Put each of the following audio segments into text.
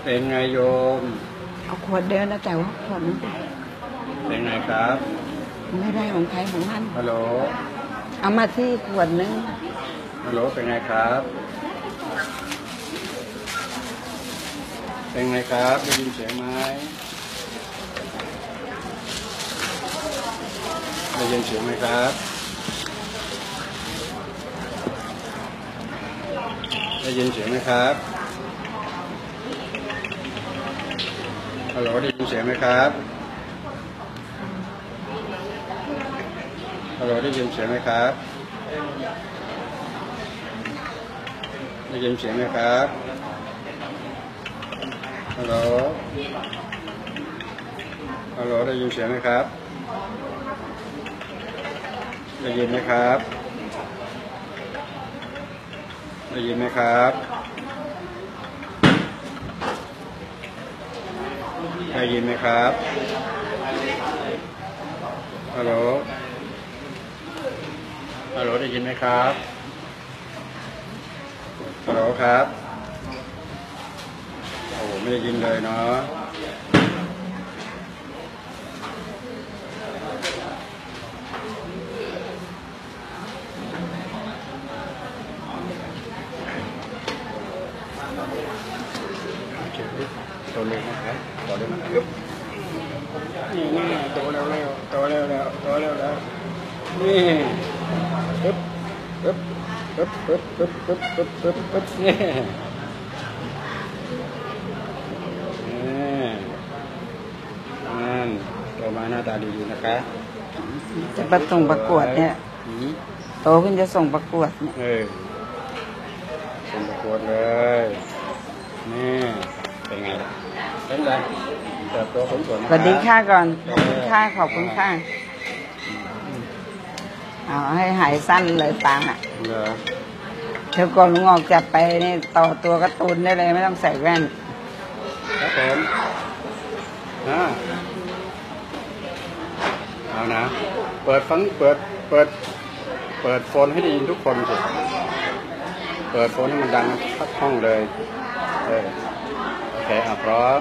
เป็นไงโยมเอาขวดเดินนะแต่ว่าขวดนั้นเป็นไงครับไม่ได้ของใครของมันฮัลโหลเอามาที่ขวดนึงฮัลโหลเป็นไงครับเป็นไงครับได้ยินเสียงไหมได้ยินเสียงไหมครับได้ยินเสียงไหมครับฮัลโหลได้ยินเสียงไหมครับฮัลโหลได้ยินเสียงไหมครับได้ยินเสียงไหมครับฮัลโหลฮัลโหลได้ยินเสียงไหมครับได้ยินไหมครับได้ยินไหมครับได้ยินไหมครับฮัลโหลฮัลโหลได้ยินไหมครับฮัลโหลครับโอ้ไม่ได้ยินเลยเนาะตัวเล็กนะครับตัวเล็กนะครับนี่โตแล้วโตแล้วโตแล้วนี่ปึ๊บปึ๊บปึ๊บปึ๊บปึ๊บปึ๊บปึ๊บปึ๊บปึ๊บนี่นั่นโตมาหน้าตาดีๆนะคะจะประส่งประกวดเนี่ยโตขึ้นจะส่งประกวดเนี่ยส่งประกวดเลยนี่เป็นไงเป็นไรเติบโตผลผลสวัสดีค่ะก่อนขอบคุณค่ะขอบคุณค่ะเอาให้หายสั้นเลยตังอ่ะเธอก่อนลุงออกจับไปนี่ต่อตัวการ์ตูนได้เลยไม่ต้องใส่แว่นครับผมเอานะเปิดโฟนให้ได้ยินทุกคนสิเปิดโฟนให้มันดังทั้งห้องเลยโอเคพร้อม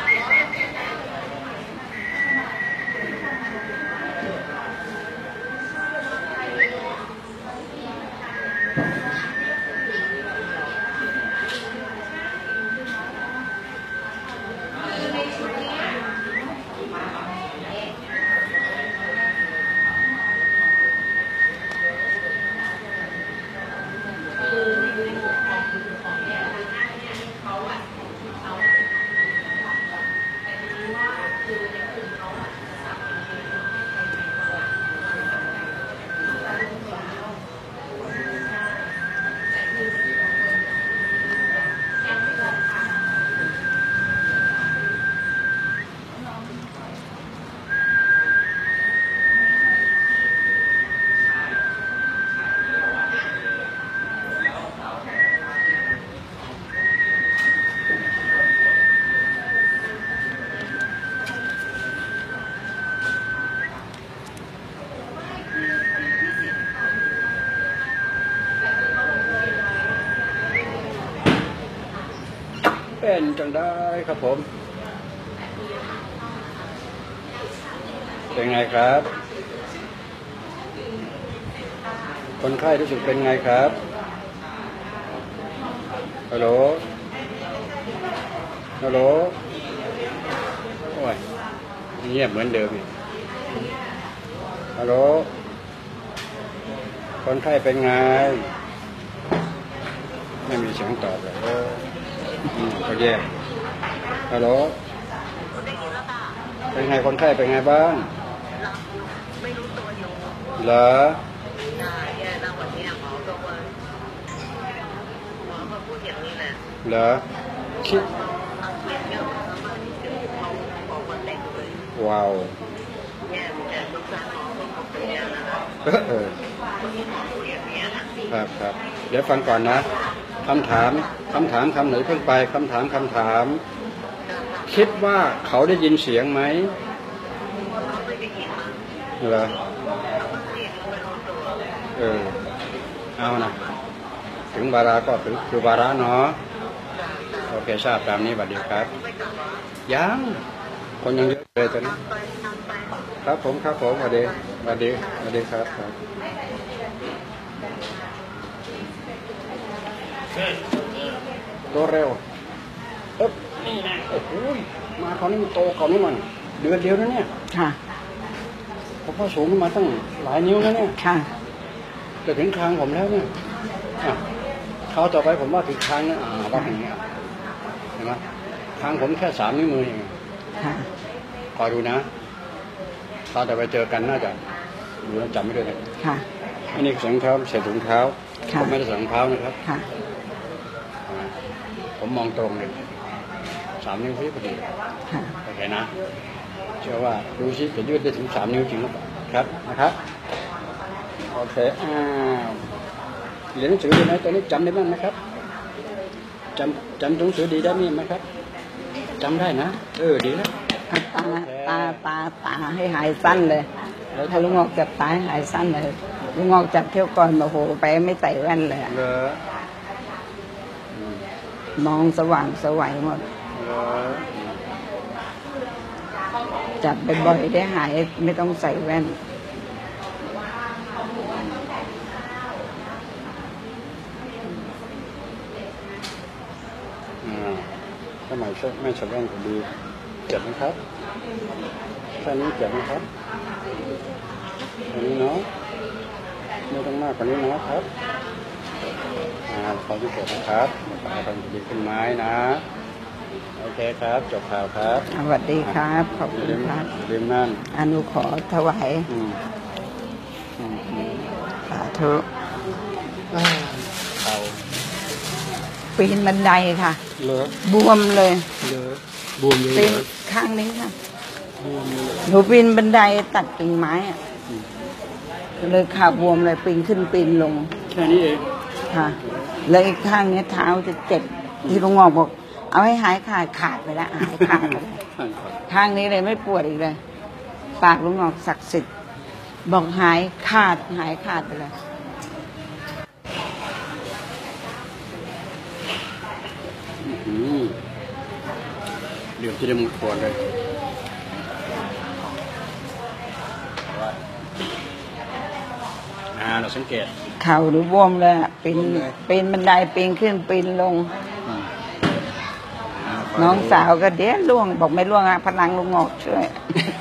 เป็นจังได้ครับผมเป็นไงครับคนไข้รู้สึกเป็นไงครับฮัลโหลฮัลโหลโอ้ยเงียบเหมือนเดิมอีกฮัลโหลคนไข้เป็นไงไม่มีเสียงตอบเลยเขาแยกฮัลโหลเป็นไงคนไข้เป็นไงบ้างไม่รู้ตัวอยู่เหรอแย่แล้ววันนี้หมอก็ว่าหมอก็พูดอย่างนี้แหละเหรอคิดว้าวแย่แต่ปรึกษาหมอก็บอกเป็นอย่างนั้นครับเดี๋ยวฟังก่อนนะคำถามคำไหนเพิ่งไปคำถามคิดว่าเขาได้ยินเสียงไหมเหรอเอานะถึงวาระก็คือวาระเนาะโอเคเคทราบตามนี้บัดเดียวครับยังคนยังเยอะเลยตอนนี้ครับผมสวัสดีครับตัวเร็วโอ้โหมาคราวนี้มันโตคราวนี้มันเดือนเดียวแล้วเนี่ยค่ะผมก็สูงขึ้นมาตั้งหลายนิ้วแล้วเนี่ยค่ะจะถึงคางผมแล้วเนี่ยเขาต่อไปผมว่าถึงคางนะว่าอย่างเงี้ยเห็นไหมคางผมแค่3 นิ้วมือเองคอยดูนะตอนแต่ไปเจอกันน่าจะดูแล้วจำไม่ได้เลยอันนี้ใส่ถุงเท้าใส่ถุงเท้าผมไม่ได้ใส่ถุงเท้านะครับผมมองตรงเลย3 นิ้วพอดีโอเคนะเชื่อว่าดูซิจะยืดได้ถึง3 นิ้วจริงหรือเปล่าครับนะครับโอเคเรียนหนังสือดีไหมตอนนี้จำได้บ้างไหมครับจำหนังสือดีได้ไหมครับจำได้นะดีแล้วตาให้หายสั้นเลยถ้าลุงงอกจับตาให้หายสั้นเลยลุงงอกจับเที่ยวก่อนโอ้โหไปไม่ใส่แว่นเลยมองสว่างสวัยหมดจับบ่อยๆได้หายไม่ต้องใส่แว่นทำไมไม่ใส่แว่นก็ดีเจ็บไหมครับแค่นี้เจ็บไหมครับอันนี้เนาะไม่ต้องมากกว่านี้นะครับขอที่เกิดนะครับขอให้ทำดีขึ้นไม้นะโอเคครับจบข่าวครับสวัสดีครับขอบคุณครับลืมนั่นอนุขอถวายสาธุปีนบันไดค่ะบวมเลยบวมเลยปีนข้างนี้ค่ะหนูปีนบันไดตัดกิ่งไม้เลยขาบวมเลยปีนขึ้นปีนลงแค่นี้เองค่ะแล้วอีกข้างนี้เท้าจะเจ็บที่ลุงงอกบอกเอาให้หายขาดไปแล้วหายขาดไปแล้วข้างนี้เลยไม่ปวดอีกเลยปากลุงงอกศักดิ์สิทธิ์บอกหายขาดไปเลยเดี๋ยวจะได้มุดปวดเลยเราสังเกตเข่าหรือบวมเลยปีนบันไดปีนขึ้นปีนลงน้องสาวก็เดี๋ยวล่วงบอกไม่ล่วงพลังลุงงอกช่วย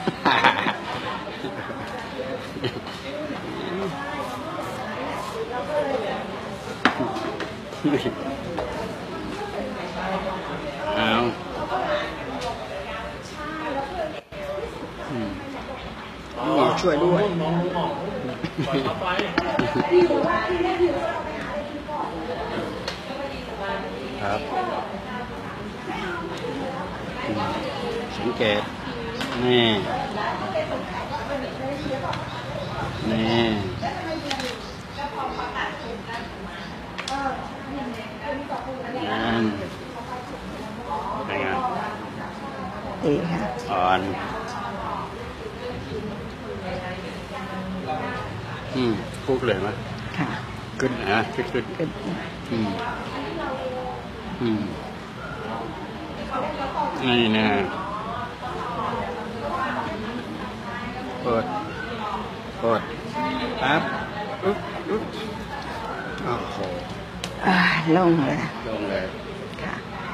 ช่วยด้วยครับสังเกตนี่เป็นไงดีค่ะอ่อนฟุกเลยมั้ยค่ะขึ้นนะขึ้นนี่นะเปิดครับโอ้โหลงเลยค่ะ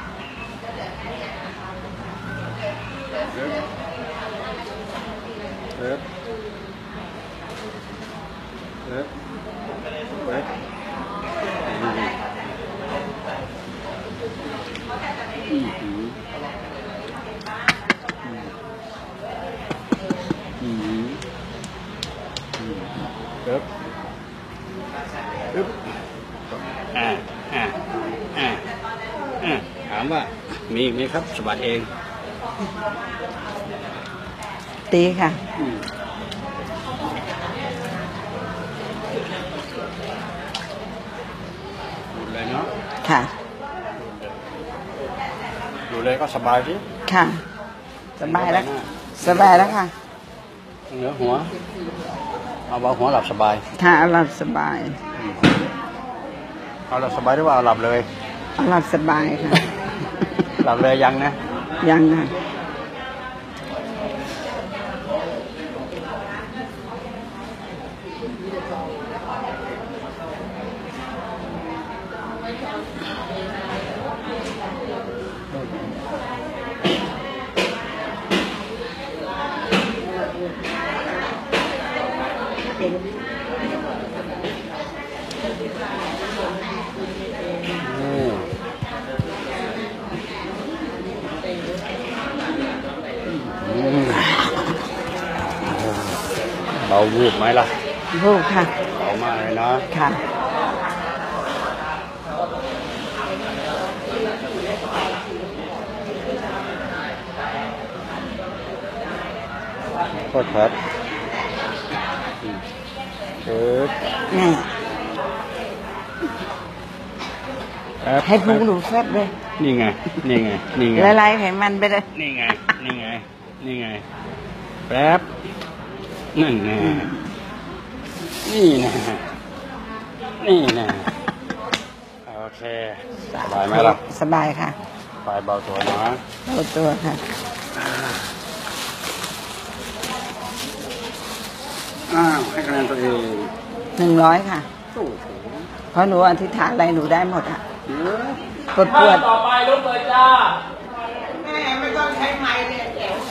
ถามว่ามีไหมครับสบัดเองตีค่ะดูเลยเนาะค่ะดูเลยก็สบายสิค่ะสบายแล้วค่ะเหนือหัวเอาเบาหัวหลับสบายค่ะหลับสบายเอาหลับสบายหรือว่าเอาหลับเลยเอาหลับสบายค่ะหลับเลยยังนะยังค่ะเบาวูบไหมล่ะวูบค่ะเบามากเลยนะค่ะโทษครับนี่ให้พุงหนูแฟบเลยนี่ไง นี่ไง นี่ไงละลายไขมันไปเลยนี่ไง นี่ไง นี่ไง แป๊บนั่นแน่นี่แน่นี่แน่โอเค สบายไหมล่ะสบายค่ะไปเบาตัวนะเบาตัวค่ะให้คะแนนตัวเอง 100 ค่ะ เพราะหนูอธิษฐานอะไรหนูได้หมดอ่ะปวดต่อไปลุกเลยจ้าแม่ไม่ต้องใช้ไม้เลยแจ๋ว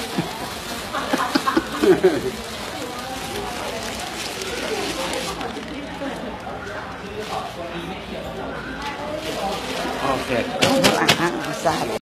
โอเคข้างหลังสา